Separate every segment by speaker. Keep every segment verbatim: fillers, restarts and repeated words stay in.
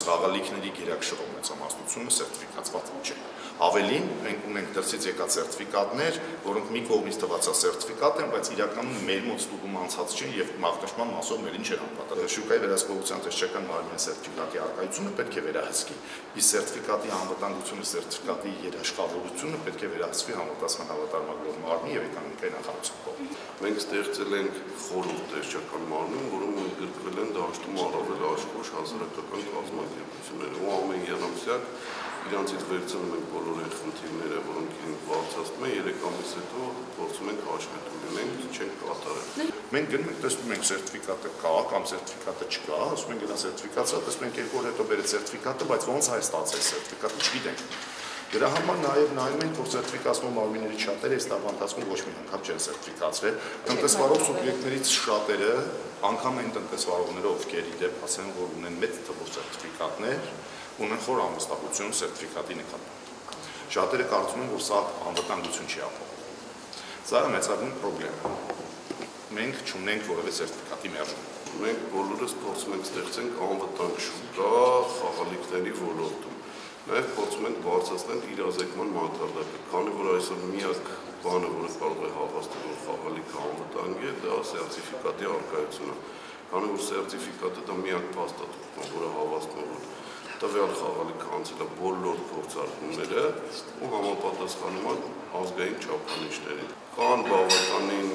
Speaker 1: խաղալիքների գերակշռող մեծամասնությունը սերտիֆիկացված չէ։ Ավելին, մենք ունենք դրսից եկած սերտիֆիկատներ, որոնք մի կողմից տվածա սերտիֆիկատ են, բայց իրականում մեր մոտ ստուգում անցած չեն եւ մաղթաշման մասով մերին չեն անպատասխան։ Շուկայի վերահսկողության տեսչական մարմինի սերտիֆիկատի առկայությունը պետք է վերահսկի, իսկ սերտիֆիկատի անվտանգությունը, սերտիֆիկատի երաշխավորությունը պետք է վերահսկվի համապատասխան հավատարմագրող մարմնի եւ էկոնոմիկայի նախարարության կողմից։
Speaker 2: Մենք ստեղծել ենք խորհուրդ տեսչական մարմին, որում ընդգրկվել են դաշտում առավել աշխուժ հասարակական կազմակերպությունները, ու ամեն եռամսյակ իրանցից վերցնում ենք բոլոր այն խնդիրները, որոնք իրենք բարձրացնում են, երեք ամիս հետո փորձում ենք հաշվետու լինենք, չենք կատարել։
Speaker 1: Մենք գնում ենք, տեսնում ենք սերտիֆիկատը կա կամ սերտիֆիկատը չկա, ասում ենք դա սերտիֆիկացիա, տեսնում ենք երկու օր հետո բերեց սերտիֆիկատը, բայց ոնց է ստացել սերտիֆիկատը, չգիտենք։ Դրա համար նաև նայում ենք, որ սերտիֆիկացնող մարմինների շատերը այս տարվա ընթացքում ոչ մի անգամ չեն սերտիֆիկացրել։ Տնտեսվարող սուբյեկտներից շատերը, անգամ այն տնտեսվարողները, ովքեր ի դեպ ասեն, որ ունեն մեծ թվով սերտիֆիկատներ, ունեն խոր անվստահություն սերտիֆիկատի նկատմամբ։ Շատերը կարծում են, որ սա անվտանգություն չի ապահովում։ Սա մեծագույն խնդիր է։ Մենք չունենք որևէ սերտիֆիկատի մերժում։
Speaker 2: Մենք բոլորս փորձում ենք ստեղծենք անվտանգ շուկա խաղալիքների ոլորտում։ Նաև փորձում ենք բարձրացնել իրազեկման մակարդակը, քանի որ այսօր միակ բանը, որը կարող է հավաստել, որ խաղալիքը անվտանգ է, դա սերտիֆիկատի առկայությունն է։ Քանի որ սերտիֆիկատը դա միակ փաստաթուղթն է, որը հավաստում է, որ տվյալ խաղալիքը անցել է բոլոր փորձարկումները ու համապատասխանում է ազգային չափանիշներին։ Կան բավականին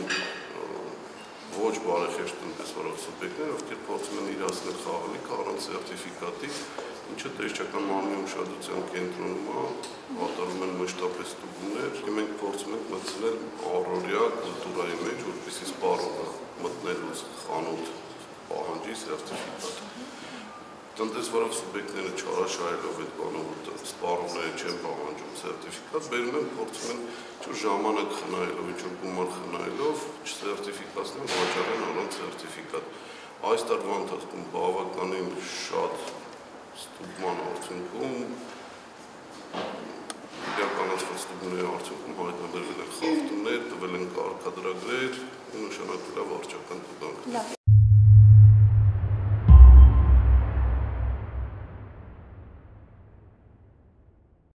Speaker 2: ոչ բարեխիղճ տնտեսվարող սուբյեկտներ, ովքեր փորձում են իրացնել խաղալիքը առանց սերտիֆիկատի, ինչը տեսչական մարմնի ուշադրության կենտրոնում է, կատարում են մշտապես ստուգումներ, եւ մենք փորձում ենք մտցնել առօրյա կուլտուրայի մեջ, որպեսզի սպառողը մտնելուց խանութ պահանջի սերտիֆիկատ։ Տնտեսվարող սուբյեկտները չարաշահելով այդ բանը, որ սպառողները չեն պահանջում սերտիֆիկատ, բերում են, փորձում են ինչ-որ ժամանակ խնայելով, ինչ-որ գումար խնայելով, չսերտիֆիկացնել, վաճառեն առանց սերտիֆիկատ։ Այս տարվա ընթացքում բավականին շատ ստուգման արդյունքում իրականացված ստուգումների արդյունքում հայտնաբերվել են խախտումներ, տվել են կարգադրագրեր ու նշանակվել է վարչական